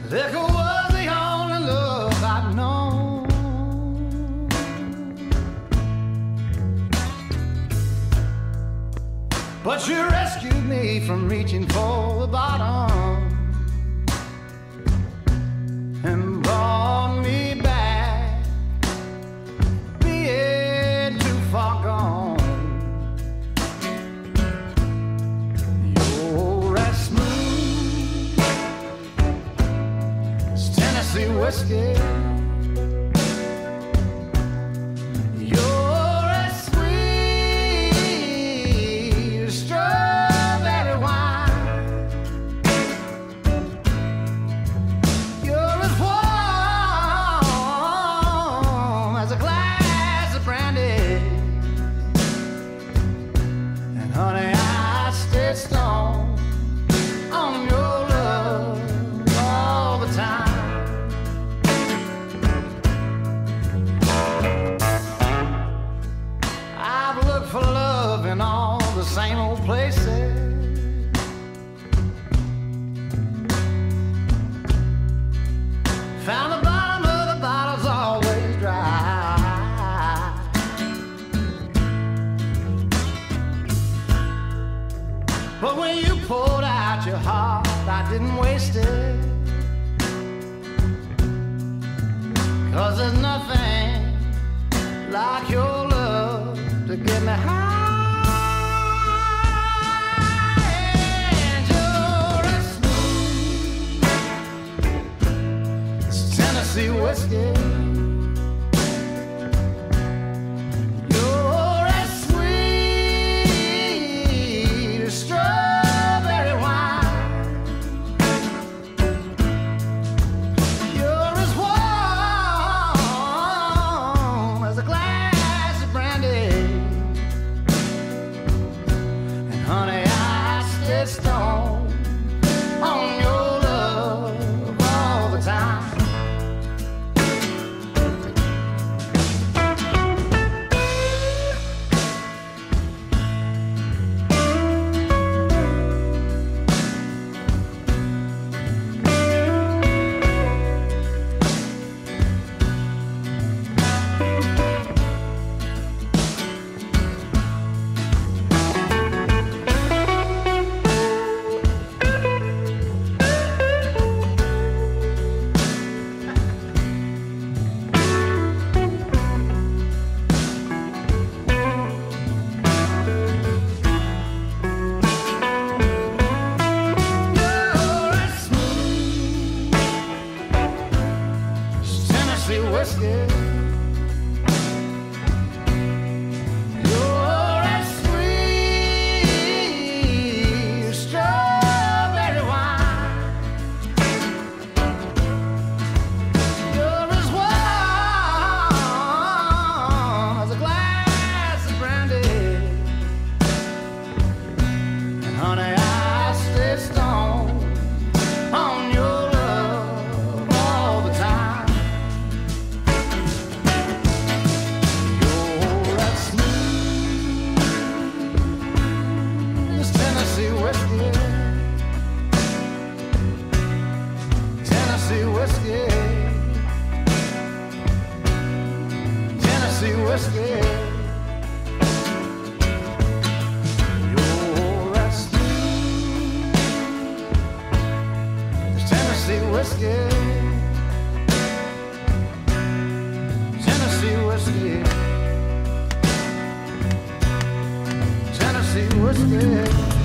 Liquor was the only love I'd known. But you rescued me from reaching for the bottom and brought me back, being too far gone. You're as smooth as Tennessee whiskey. Honey, I stay strong on your love all the time. I've looked for love in all the same old places. Found the bottom of the bottle's always dry. But when you poured out your heart, I didn't waste it. 'Cause there's nothing like your love to get me high. And you're as smooth as Tennessee whiskey. Honey, I stay strong on your love all the time. Whiskey. You're as sweet as strawberry wine. You're as warm as a glass of brandy. And honey, I stay strong on your love all the time. Tennessee whiskey, Tennessee whiskey, Tennessee whiskey. You're as smooth as Tennessee whiskey, Tennessee whiskey, Tennessee whiskey.